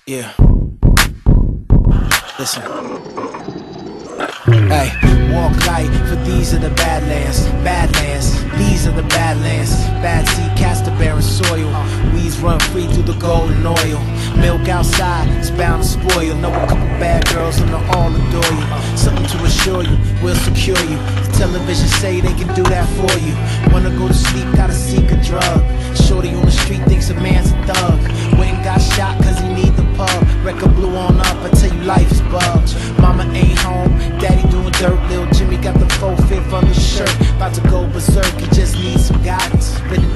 Yeah. Listen. Hey, walk light, for these are the badlands. Badlands, these are the badlands. Bad seed cast the barren soil. Weeds run free through the golden oil. Milk outside, it's bound to spoil. Know a couple bad girls and they'll all adore you. Something to assure you, we'll secure you. The television say they can do that for you. Wanna go to sleep, gotta seek a drug. Shorty on the street thinks a man's a thug. Went and got shot cause he need the pub. Record blew on up, I tell you life is bugs. Mama ain't home, daddy doing dirt. Lil' Jimmy got the 4/5 on his shirt. About to go berserk, he just needs some guidance. Written